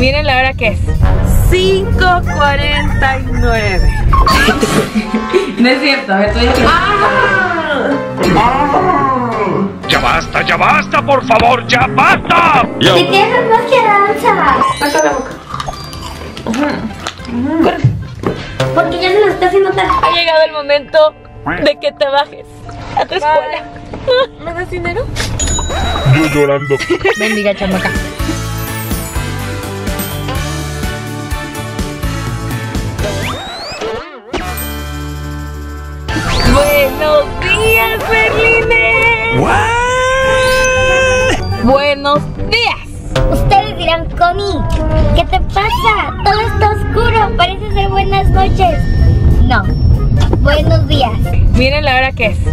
Miren la hora que es. 5:49. No es cierto, a ver, estoy aquí. Ya basta, por favor, ya basta. ¿Te quedas más que Aranza? Saca la boca. Porque ya se nos está haciendo tarde. Ha llegado el momento de que te bajes a tu escuela. ¿Me das dinero? Yo llorando. Bendiga, chamaca. Buenos días, Berlines. Buenos días. Ustedes dirán, Connie, ¿qué te pasa? Todo está oscuro, parece ser buenas noches. No, buenos días. Miren la hora que es.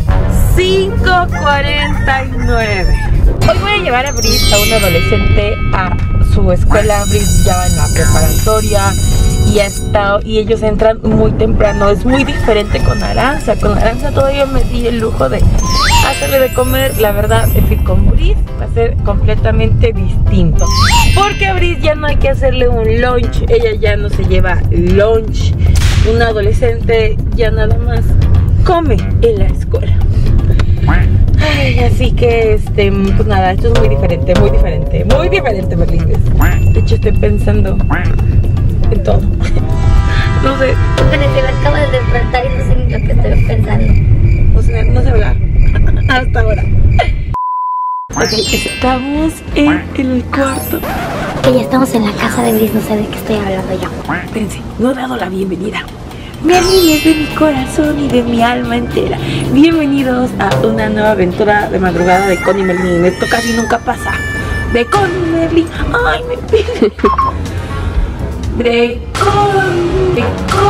5:49. Hoy voy a llevar a Brice, a un adolescente, a su escuela. Brice ya va en la preparatoria y ellos entran muy temprano. Es muy diferente con Aranza. Con Aranza todavía me di el lujo de hacerle de comer. La verdad es que con Brice va a ser completamente distinto, porque a Brice ya no hay que hacerle un lunch. Ella ya no se lleva lunch. Un adolescente ya nada más come en la escuela. Ay, así que pues nada, esto es muy diferente, Berlines. De hecho estoy pensando en todo. No sé. Pero se me acaba de despertar y no sé ni lo que estoy pensando. No sé hablar hasta ahora. Ok, estamos en el cuarto. Que ya estamos en la casa de Brice, no sé de qué estoy hablando yo. Espérense, no he dado la bienvenida. Berlines de mi corazón y de mi alma entera. Bienvenidos a una nueva aventura de madrugada de Connie Merlin. Esto casi nunca pasa. De Connie Merlin. Ay, me pide. De Connie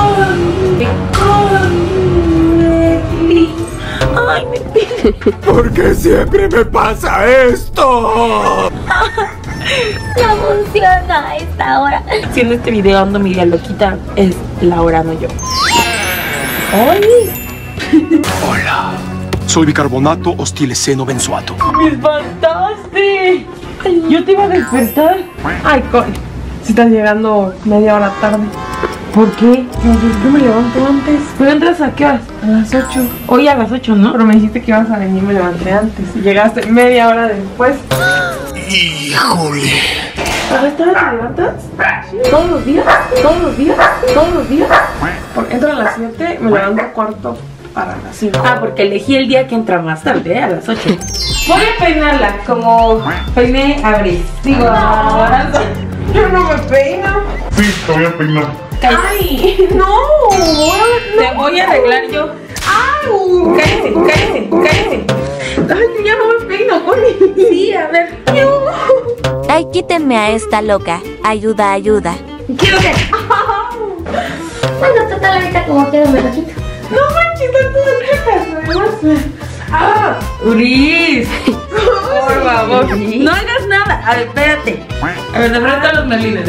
Merlin. Ay, me pide. ¿Por qué siempre me pasa esto? No funciona a esta hora. Haciendo este video ando media loquita. Es la hora, no yo. ¡Ay! Hola, soy bicarbonato hostileseno benzoato. ¡Me espantaste! Yo te iba a despertar. Ay, Connie, si estás llegando media hora tarde. ¿Por qué? Yo me levanto antes. ¿Pero entras a qué horas? A las 8. Hoy a las 8, ¿no? Pero me dijiste que ibas a venir, me levanté antes. Y llegaste media hora después. Híjole. ¿A esta hora te levantas? ¿Todos los días? ¿Todos los días? ¿Todos los días? Porque entro a las 7, me levanto cuarto para las 5. Ah, porque elegí el día que entra más tarde, a las 8. Voy a peinarla como peiné a Brice. Digo, Aranza. Yo no me peino. Sí, te voy a peinar. ¡Ay! ¡No! Te voy a arreglar yo. ¡Ay! ¡Cállate! ¡Ay, ya no me peino, Connie! Sí, a ver. Ay, quítenme a esta loca. Ayuda. Quiero que... Bueno, total, ahorita como queda me lo quito. No manches, tanto de ¡Ah! ¡Brice! Por favor, no hagas nada. A ver, espérate. A ver, de frente a los merlines,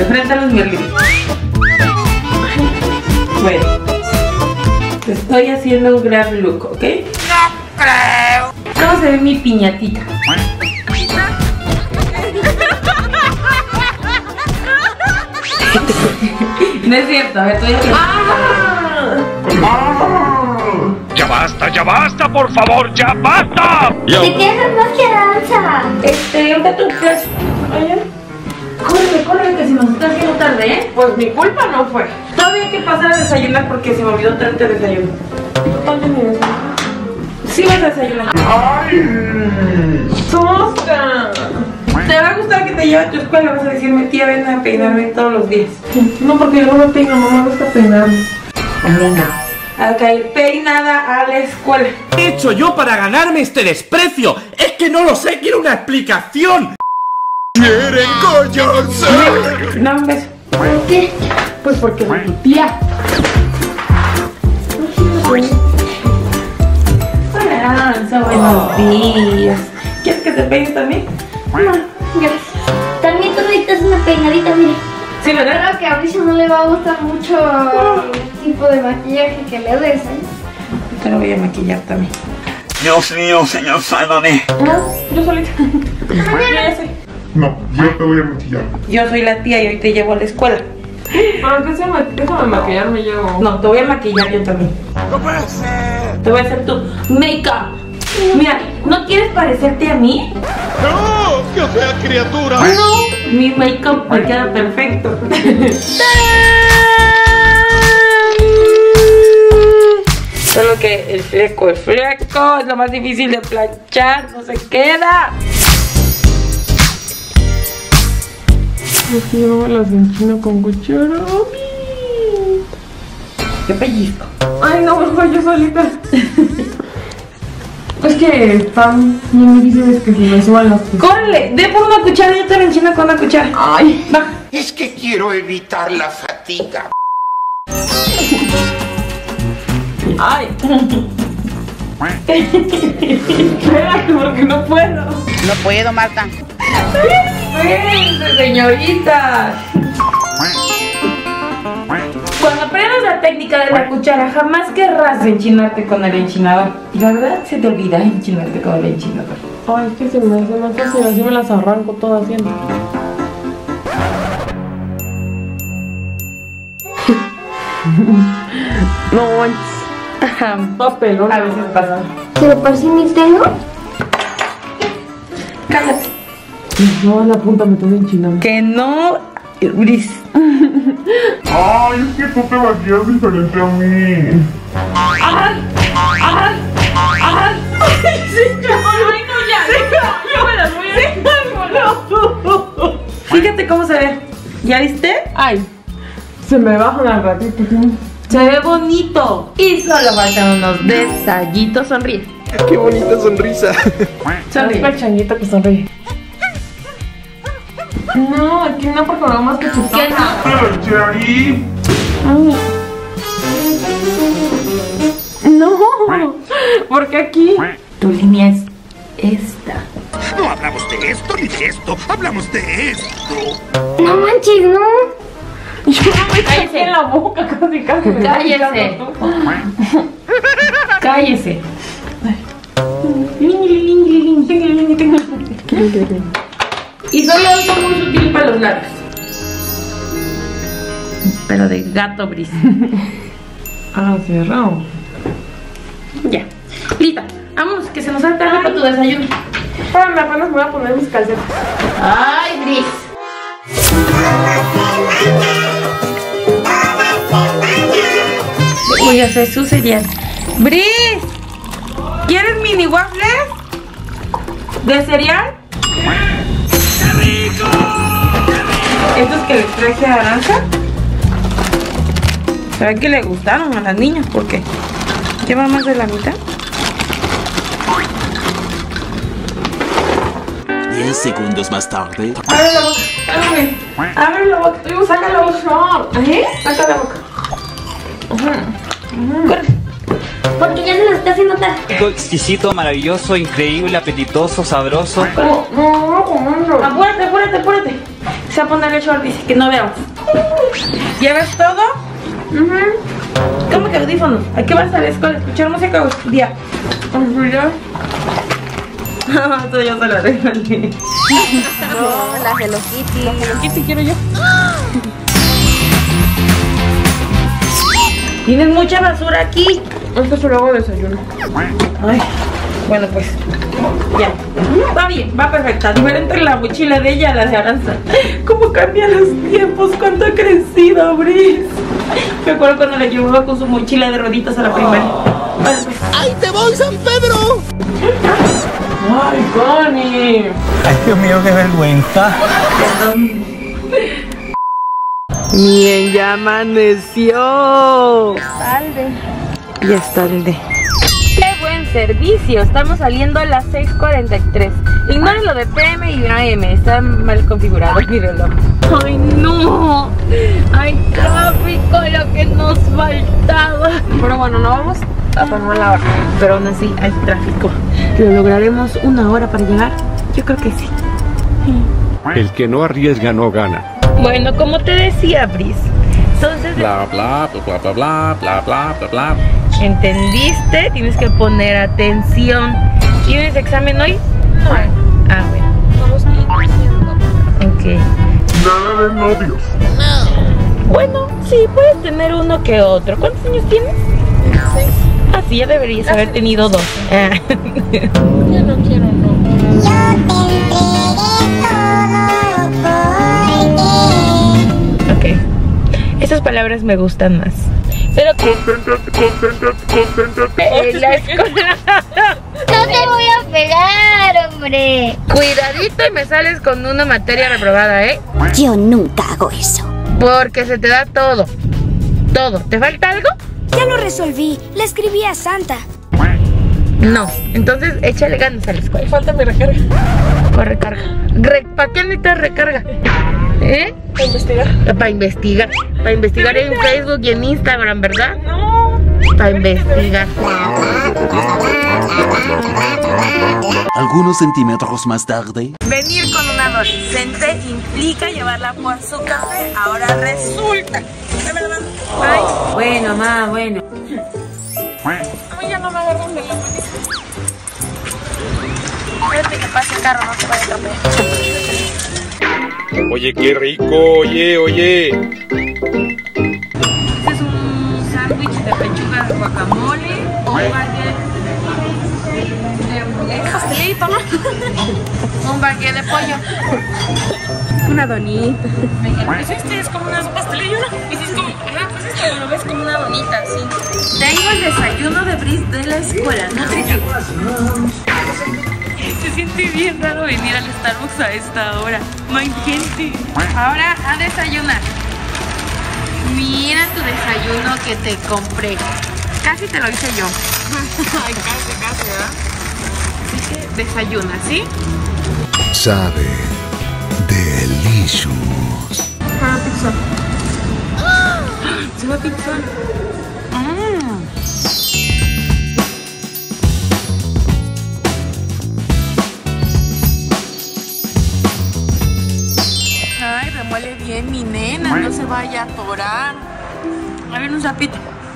Bueno, te estoy haciendo un gran look, ¿ok? No creo. ¿Cómo se ve mi piñatita? No es cierto, a ver, estoy aquí. Ya basta, por favor, ya basta. ¿Te quedas más que Aranza? Ahorita tu clase. Córrele, que si nos está haciendo tarde, ¿eh? Pues mi culpa no fue. Todavía hay que pasar a desayunar porque se me olvidó traerte desayuno. ¿Dónde mi desayuno? Sí vas a desayunar. ¡Ay! ¡Tosca! Te va a gustar que te lleve a tu escuela. Vas a decirme, tía, ven a peinarme todos los días. No, porque yo no me peino, no me gusta peinarme. Venga. Ok, peinada a la escuela. ¿Qué he hecho yo para ganarme este desprecio? Es que no lo sé, quiero una explicación. ¡Quieren callarse! Dame un beso. ¿Por qué? Pues porque soy tu tía. Hola, Aranza, buenos días. ¿Quieres que te peine también? No, gracias. También tú necesitas una peinadita, mire. Sí, ¿verdad? Creo que a Brice no le va a gustar mucho el tipo de maquillaje que le des, ¿eh? Te lo voy a maquillar también. Dios mío, señor, sálvame. No, yo solita. Ya sé. No, yo te voy a maquillar. Yo soy la tía y hoy te llevo a la escuela. ¿Pero qué se déjame maquillarme yo? No, te voy a maquillar yo también. ¡No puede ser! Te voy a hacer tu make-up. Mira, ¿no quieres parecerte a mí? ¡No! ¡Qué fea criatura! No, mi make-up me queda perfecto. Solo que el fleco es lo más difícil de planchar, no se queda. Aquí no me las enchino con cuchara. Qué pellizco. Ay, no, mejor yo solita. Es que están bien difíciles que se me suban las cosas. ¡Córrele! Ve por una cuchara, yo te la enchino con una cuchara. Ay, va. Es que quiero evitar la fatiga. Ay. Espérate, porque no puedo. No puedo, Marta. Espérense, señorita. Cuando aprendas la técnica de la cuchara, jamás querrás enchinarte con el enchinador. Y la verdad se te olvida enchinarte con el enchinador. ay, es que se me hace más fácil, así me las arranco todas haciendo. No manches. Papelón. A veces pasa. ¿Se le parece mi pelo? Cállate. No, la punta me tengo enchinando. Que no, Bris. Ay, es que tú te maquillas diferente a mí. ¡Ay! ¡Ay! ¡Ay! ¡Ay, no, ya! ¡Yo me las voy a... Fíjate cómo se ve. ¿Ya viste? Ay, se me bajan al ratito. Se ve bonito. Y solo faltan unos detallitos. Sonríe. ¡Qué bonita sonrisa! Sonríe. El changuito que sonríe. No, aquí no, porque no más que tu ¿Qué no? Te lo eché ahí. No, porque aquí. Tu línea es esta. No hablamos de esto ni de esto. Hablamos de esto. No manches, no. Yo no me caí en la boca casi. Cállese. Cállese. Y solo algo muy sutil para los labios. Pero de gato Bris. Ah, cerrado. Ya. Lista. Vamos, que se nos hace tarde para tu desayuno. Espérame, apenas me voy a poner mis calcetas. Ay, Bris. Voy a hacer su cereal. Bris, ¿quieres mini waffles? ¿De cereal? Estos que les traje a Aranza. ¿Saben que le gustaron a las niñas? Porque lleva más de la mitad. 10 segundos más tarde. Abre la boca, ábreme. Abre la boca. Saca la boca. ¿Eh? Saca la boca. Corre. Porque ya se nos está haciendo tarde. Exquisito, maravilloso, increíble, apetitoso, sabroso. No. Apúrate, apúrate, apúrate. Se va a poner el short, dice que no veamos. ¿Ya ves todo? ¿Cómo que audífonos? ¿A qué vas a la escuela? ¿Escuchar música o estudiar? ¿Estudiar? Todo yo se lo regalé. No, las Hello Kitty. Las Hello Kitty quiero yo. Tienes mucha basura aquí. Esto se lo hago desayuno. Ay, bueno pues, ya. Va bien, va perfecta. Diferente la mochila de ella a la de Aranza. ¿Cómo cambian los tiempos? ¿Cuánto ha crecido, Bris? Me acuerdo cuando la llevaba con su mochila de rueditas a la primaria. Bueno, pues. ¡Ay, te voy, San Pedro! ¡Ay, Connie! Ay, Dios mío, qué vergüenza. Perdón. Bien, ya amaneció. Ya es tarde. ¡Qué buen servicio! Estamos saliendo a las 6:43. Ignoren lo de PM y AM. Está mal configurado mi reloj. ¡Ay, no! ¡Ay, tráfico! Lo que nos faltaba. Pero bueno, no vamos a tomar la hora. Pero aún así hay tráfico. ¿Lo lograremos una hora para llegar? Yo creo que sí. El que no arriesga no gana. Bueno, como te decía, Bris. Entonces, Bla, bla, bla, bla, bla, bla, bla, bla, bla. ¿entendiste? Tienes que poner atención. ¿Tienes examen hoy? No. Ah, bueno. Vamos a ir. qué? Nada de novios. Bueno, sí, puedes tener uno que otro. ¿Cuántos años tienes? 6. Ah, sí, ya deberías haber tenido 2. Yo no quiero novio. Ok. Esas palabras me gustan más. Pero Concéntrate. la escuela. No te voy a pegar, hombre. Cuidadito y me sales con una materia reprobada, ¿eh? Yo nunca hago eso. Porque se te da todo. Todo. ¿Te falta algo? Ya lo resolví. Le escribí a Santa. No. Entonces échale ganas a la escuela. Falta mi recarga. Corre, carga. ¿Para qué necesitas recarga? ¿Eh? Para investigar. Para investigar. Para investigar en Facebook y en Instagram, ¿verdad? No. Para investigar. Algunos centímetros más tarde. Venir con un adolescente implica llevarla por su café. Ahora resulta. Dame la mano. Ay. Bueno, ma, bueno. Ay, ya no me agarran de la mano. Espérate que pase el carro, no se vaya a cambiar. Oye, qué rico, oye. Este es un sándwich de pechuga de guacamole, un baguette de hamburguesa, pastelito, ¿no? Un baguette de pollo, una donita. Pues este es como una pastelillo, ¿no? Pues es como, pues esto lo ves como una donita, sí. Tengo el desayuno de Brice de la escuela, ¿no? Se siente bien raro venir al Starbucks a esta hora. No hay gente. Ahora a desayunar. Mira tu desayuno que te compré. Casi te lo hice yo. Ay, casi, ¿verdad? Así que desayuna, ¿sí? Sabe delicious. Para pizza. Se va a pizza. Ay, remuele bien mi nena, no se vaya a atorar. A ver, un sapito.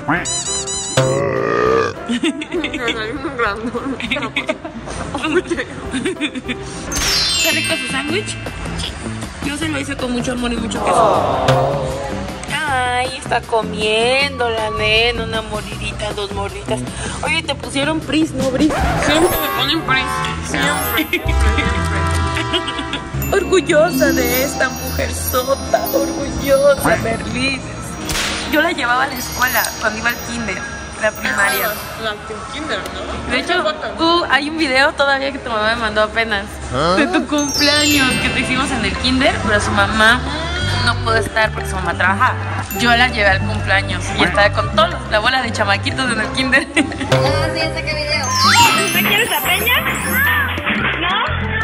¿Está rico su sándwich? Yo se lo hice con mucho amor y mucho queso. Ay, está comiendo la nena, una mordidita, 2 morditas. Oye, te pusieron Pris, ¿no, Bris? Siempre me ponen Pris. Siempre. Orgullosa de esta mujer sota, orgullosa, Merlín. Yo la llevaba a la escuela cuando iba al kinder, la primaria. La kinder, ¿no? De hecho, hay un video todavía que tu mamá me mandó apenas de tu cumpleaños que te hicimos en el kinder, pero su mamá no pudo estar porque su mamá trabajaba. Yo la llevé al cumpleaños y estaba con toda la bola de chamaquitos en el kinder. Sí, saca video. ¿Me quieres la peña? ¿No?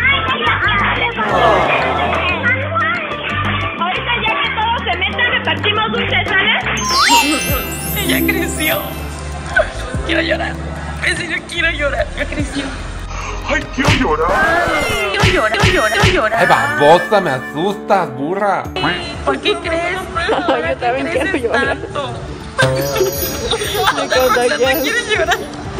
Ahorita ya que todos se metan, repartimos dulces, ¿sale? Ella creció. Quiero llorar. En serio, quiero llorar. Ya creció. Ay, quiero llorar. Quiero llorar. Ay, babosa, me asustas, burra. ¿Por qué crees? Yo también quiero llorar. ¿Hasta quieres llorar?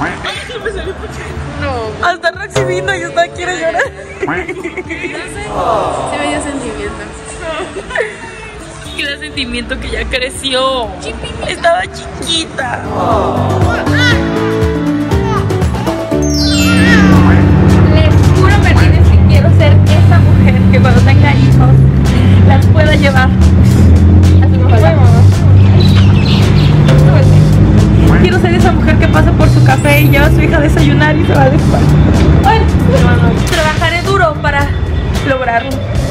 No. Hasta Roxy vino y hasta quiere llorar. Sí me dio sentimiento. Y da sentimiento que ya creció. Estaba chiquita. Les juro, Mercedes, que quiero ser esa mujer que cuando tenga hijos las pueda llevar a su escuela. Quiero ser esa mujer que pasa por su café y lleva a su hija a desayunar y se va a la escuela. Bueno, trabajaré duro para lograrlo.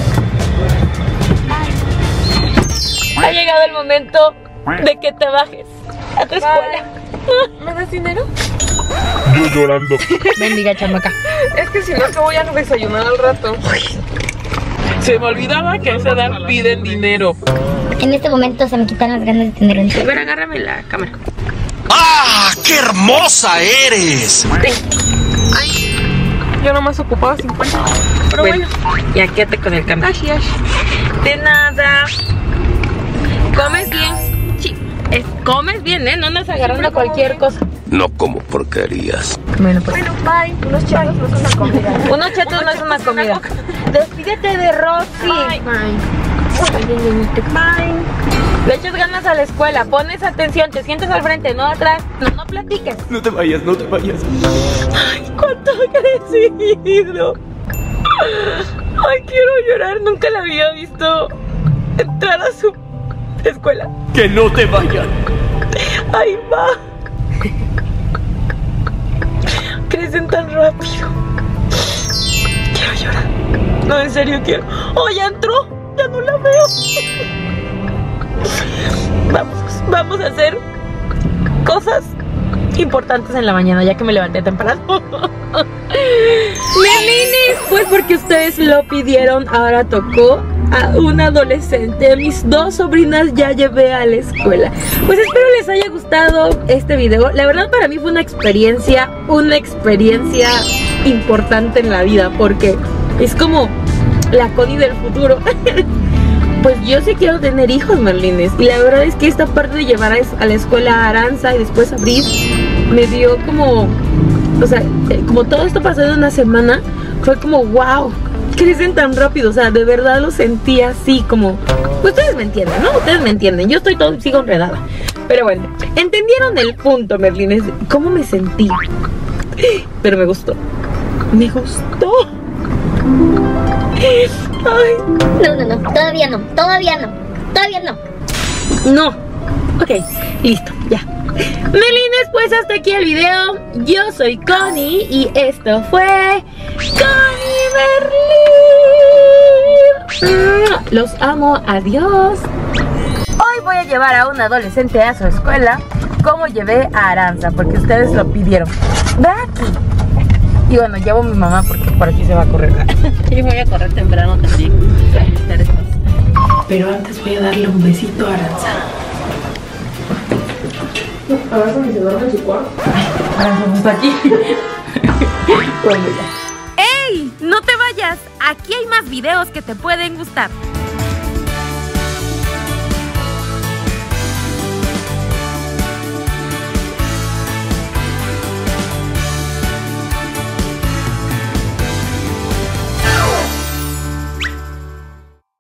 Ha llegado el momento de que te bajes a tu escuela. ¿Me das dinero? Yo llorando. Bendiga, chamaca. Es que si no, te voy a desayunar al rato. Se me olvidaba que a esa edad piden dinero. En este momento se me quitan las ganas de tener un hijo. A ver, agárrame la cámara. ¡Ah! ¡Qué hermosa eres! Ay, yo nomás ocupaba 50. Pero bueno. Ya quédate con el cambio. De nada. ¿Comes bien? Sí. Comes bien, ¿eh? No andas agarrando cualquier cosa. No como porquerías. Bueno, pues. Bueno, bye. Unos chetos no es una comida. Unos chetos no es una comida. Despídete de Rosy. Bye. Le echas ganas a la escuela, pones atención, te sientes al frente, no atrás, no platiques. No te vayas, no te vayas. Ay, cuánto ha crecido. Ay, quiero llorar, nunca la había visto entrar a su escuela. Que no te vayas. Ahí va. Crecen tan rápido. Quiero llorar. No, en serio quiero. Oh, ya entró. Ya no la veo. Vamos a hacer cosas importantes en la mañana, ya que me levanté temprano. Nenines, pues porque ustedes lo pidieron, ahora tocó a un adolescente. Mis dos sobrinas ya llevé a la escuela. Pues espero les haya gustado este video. La verdad para mí fue una experiencia importante en la vida, porque es como la Connie del futuro. Pues yo sí quiero tener hijos, Merlines. Y la verdad es que esta parte de llevar a la escuela a Aranza y después a Bris me dio como... O sea, como todo esto pasó en una semana, fue como wow, crecen tan rápido. O sea, de verdad lo sentí así como... Ustedes me entienden, ¿no? Ustedes me entienden. Yo sigo enredada. Pero bueno, entendieron el punto, Merlines. ¿Cómo me sentí? Pero me gustó. Me gustó. Ay. No, todavía no. No. Ok, listo, ya. Melines, pues hasta aquí el video. Yo soy Connie y esto fue Connie Merlin. Los amo, adiós. Hoy voy a llevar a un adolescente a su escuela, como llevé a Aranza, porque ustedes lo pidieron. Ven aquí. Y bueno, llevo a mi mamá porque por aquí se va a correr. Y voy a correr temprano también. Pero antes voy a darle un besito a Aranza. Aranza ni se duerme en su cuarto. Aranza no está aquí. Bueno, ya. ¡Ey! ¡No te vayas! Aquí hay más videos que te pueden gustar.